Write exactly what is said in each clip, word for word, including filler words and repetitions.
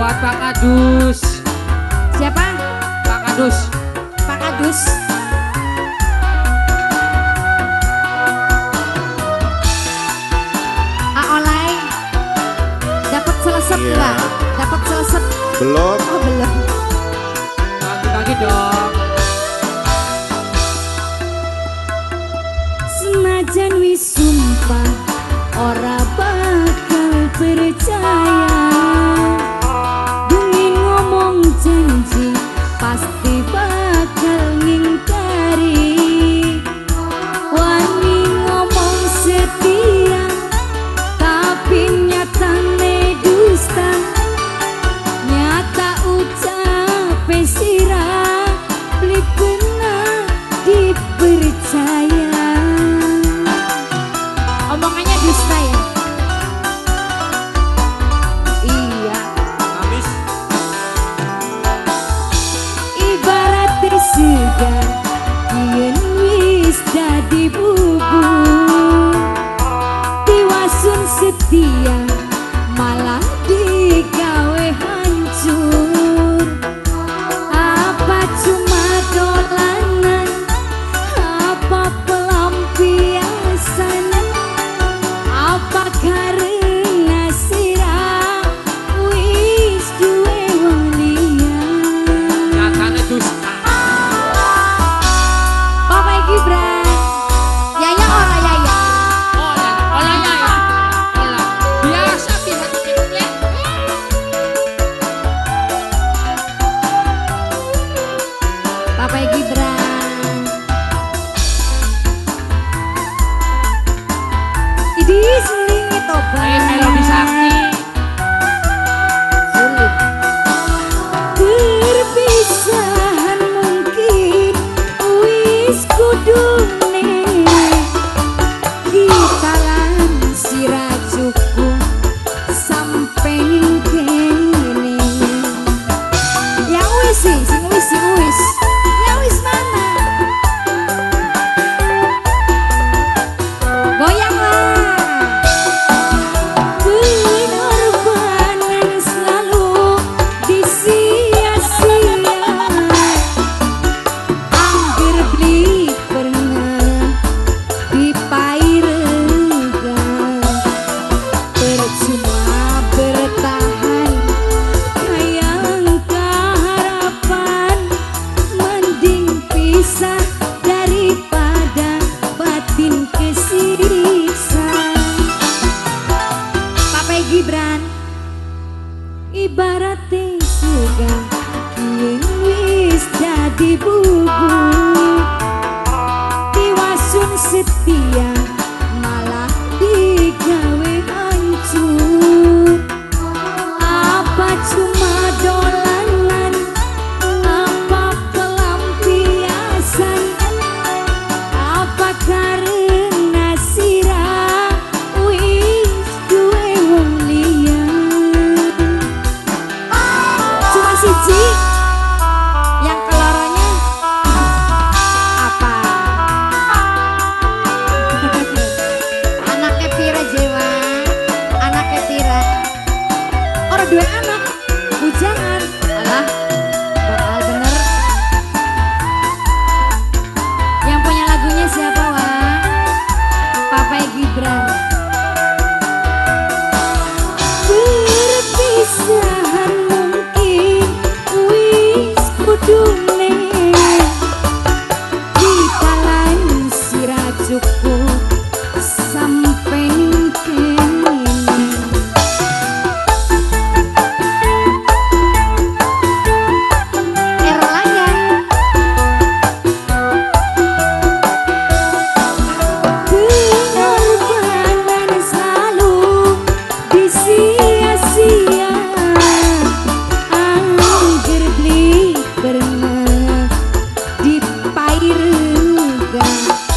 Buat Pak Kadus. Siapa? Pak Kadus. Pak Kadus. Aolai. Dapat selesep Iya. enggak? Dapat selesep. Belum. Oh, belum. Bagi-bagi dong. Senajan wis sumpah ora bakal percaya, demi ngomong janji pasti bakal ngingkari. Wani ngomong setia tapi nyatane dusta, nyata ucap sirah beli benar dipercaya. Omongannya dusta ya? Iya. Habis. Ibarat segar yen wis dadi bubur, tiwasun setia malah digawe hancur. Apa cuma dolanan, apa pelampiasan, apa karena sirah wis duwe wong liya. Nyatane dusta. Papa Gibran, Yaya ora Yaya. Olah, olahnya ya. Olah. Biasa pihak kecilnya. Papa Gibran. Idi selingi tobat. Eh, melodi sakti. Sulit. Perpisahan mungkin wis kudune, kita lan sira cukup sampai kene. Ya wis sih, sing wis sing wis. Ya wis mana? Goyanglah. Pengorbanan selalu disia-sia, angger beli pernah dipairkan, percuma bertahan hayang keharapan, mending pisah daripada batin kesiksa. Papa Gibran, ibarat surga yang wis dadi bubur, tiwasun setia malah digawe hancur. Apa cuma dolanan, apa pelampiasan, apa karena sirah wis duwe wong liya. Cuma siji yang keloronya apa? Anaknya pira Jewa? Anaknya pira? Orang dua anak, bujangan. Alah, bakal bener. Yang punya lagunya siapa, Wang? Papa Gibran. Perpisahan mungkin wis kudune, kita lan sira cukup sampai kene. Erlangga. Pengorbanan selalu disia-sia, angger beli pernah dipairkan,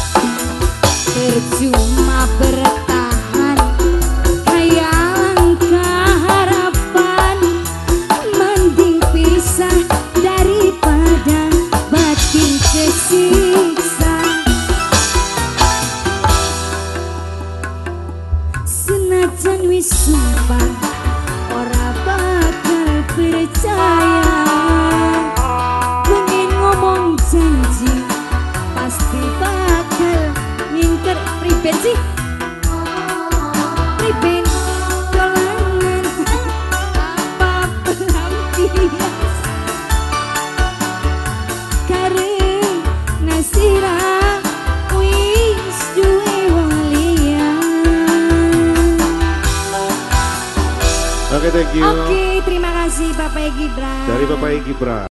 percuma bertahan hayang keharapan, mending pisah daripada batin kesiksa. Senajan wis sumpah ora bakal thank you. Oke, terima kasih Bapak Gibran. Dari Bapak Gibran.